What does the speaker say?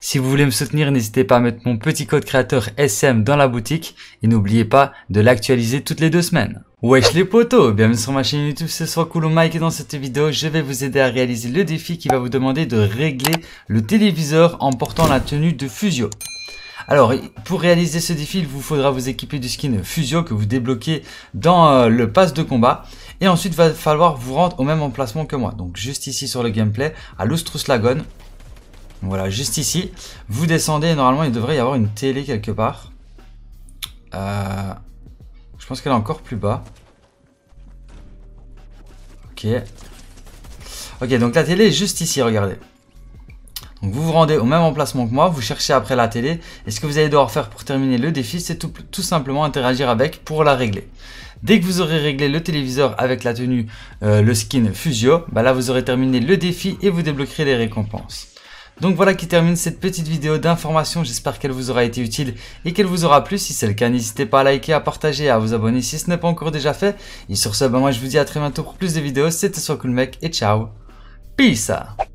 Si vous voulez me soutenir, n'hésitez pas à mettre mon petit code créateur SM dans la boutique et n'oubliez pas de l'actualiser toutes les 2 semaines. Wesh les potos, bienvenue sur ma chaîne YouTube, c'est Soiscool Mike et dans cette vidéo, je vais vous aider à réaliser le défi qui va vous demander de régler le téléviseur en portant la tenue de Fusio. Alors, pour réaliser ce défi, il vous faudra vous équiper du skin Fusio que vous débloquez dans le pass de combat. Et ensuite, il va falloir vous rendre au même emplacement que moi. Donc, juste ici sur le gameplay, à Lustruslagon. Voilà, juste ici. Vous descendez et normalement, il devrait y avoir une télé quelque part. Je pense qu'elle est encore plus bas. Ok. Ok, donc la télé est juste ici, regardez. Donc vous vous rendez au même emplacement que moi, vous cherchez après la télé. Et ce que vous allez devoir faire pour terminer le défi, c'est tout simplement interagir avec pour la régler. Dès que vous aurez réglé le téléviseur avec la tenue, le skin Fusio, bah là vous aurez terminé le défi et vous débloquerez les récompenses. Donc voilà qui termine cette petite vidéo d'information, j'espère qu'elle vous aura été utile et qu'elle vous aura plu. Si c'est le cas, n'hésitez pas à liker, à partager et à vous abonner si ce n'est pas encore déjà fait. Et sur ce, bah moi je vous dis à très bientôt pour plus de vidéos, c'était Soiscool Mec et ciao, peace.